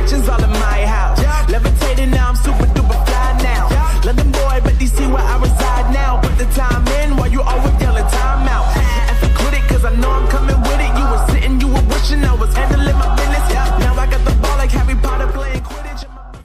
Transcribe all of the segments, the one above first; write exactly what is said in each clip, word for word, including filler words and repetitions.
mansions all in my house. Levitating now, I'm super duper fly now. London boy, but D C where I reside now. Put the time in while you always yelling time out. And for quit it, cause I know I'm coming with it. You were sitting, you were wishing I was handling my business. Now I got the ball like Harry Potter playing Quidditch.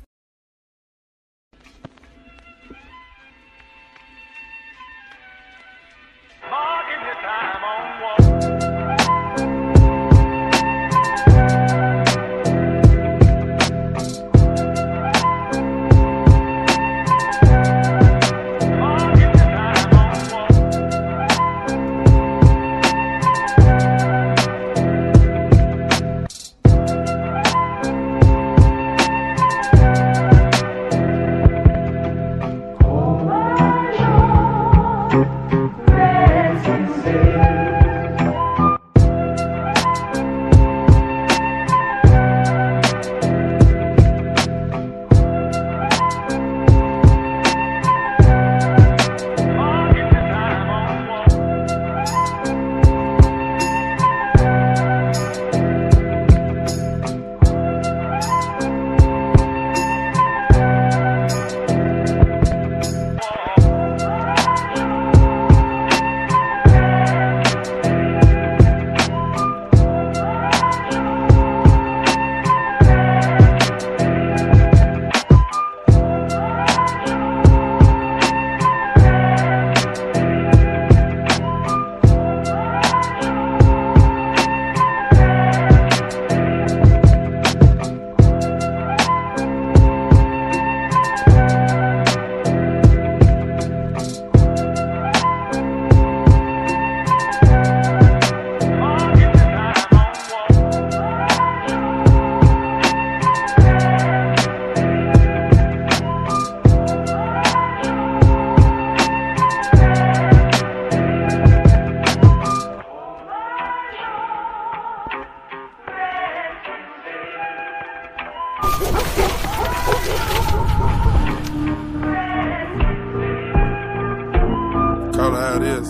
Call it how it is.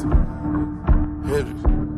Hendrix.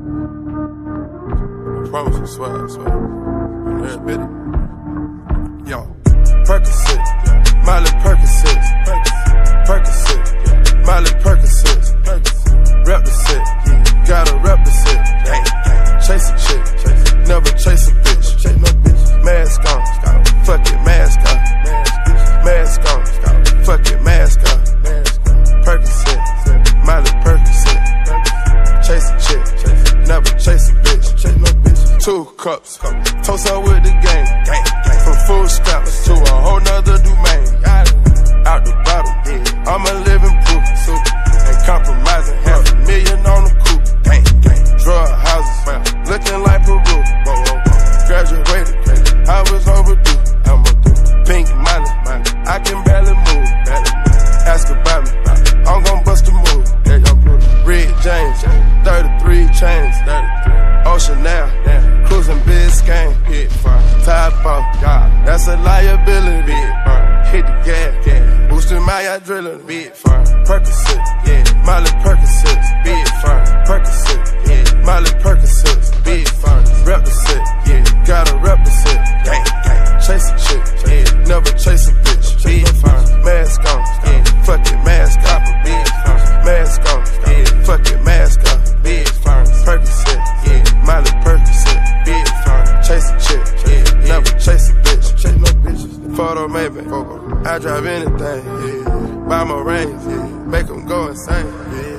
I promise you, swear, I swear. I'm there, bitty. Yo, Percocet, Miley Percocet, Percocet, Miley Percocet, rep the set, gotta rep the set. Chase a chick, never chase a bitch. Mask on, fuck it, mask on. Mask on, fuck it, mask on. Percocet, Miley Percocet, chase a chick, never chase a bitch. Two cups, toast up with the game. From food stamps to a whole nother domain. Out the bottle, I'm a living proof. Ain't compromising, half a million on the coupe. Drug houses, looking like Peru. Graduated, I was overdue. Pink money, I can barely move. Ask about me, I'm gon' bust a move. Red James, thirty-three chains. Ocean now, cruising Biscayne. Taalbaa, that's a liability. Hit the gas, boosting my adrenaline. Percocet, Miley Percocet, Percocet, Miley Percocet, rep the set, gotta rep the set. Chase a chick, never chase a bitch. Mask on, fuck it, mask off. Mask on, fuck it, mask off. Percocet, Miley Percocet, chase a chick, never chase a bitch. Photo maybe, I drive anything. Buy my rings, make them go insane.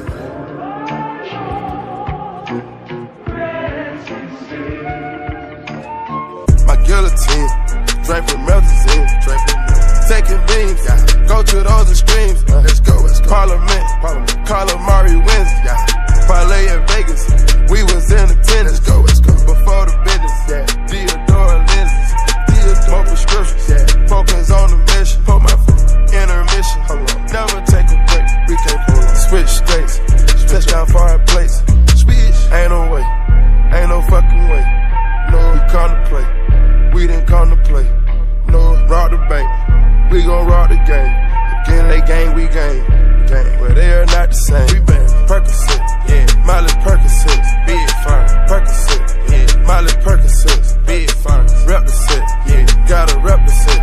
My guillotine, draping melazine, taking beams, go to those extremes. Let's go, let's go. Parliament, calamari wins, parlay in Vegas. We was in attendance. Let's go, let's go. Before the business, Theodore lenses, more prescriptions, focus on the mission. Put my intermission, never take a break. We can't pull on. Switch states, touchdown foreign place. Switch, ain't no way, ain't no fucking way. No, we come to play, we didn't come to play. No, rob the bank, we gon' rob the game. Again, they gang, we gang, gang. But they are not the same. We been Percocet, yeah. Miley Percocet, big fine. Percocet, yeah. Miley Percocet, big fine. Rep the set, yeah. Gotta rep the set.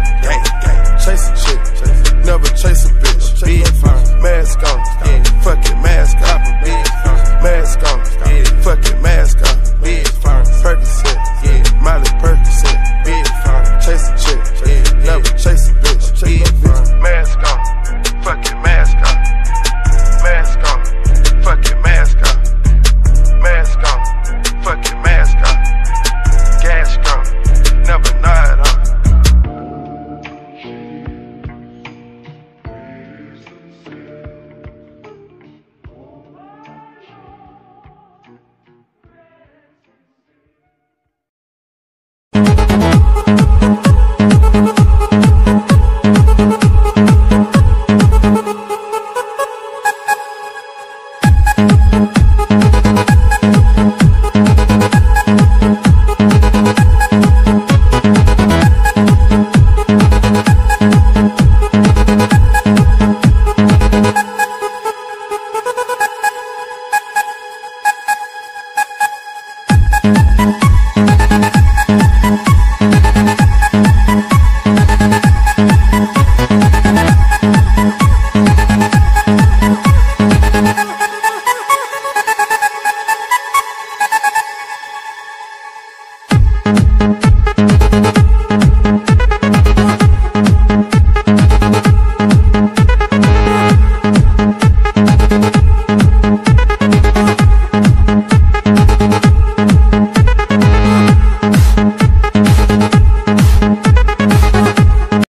chasing.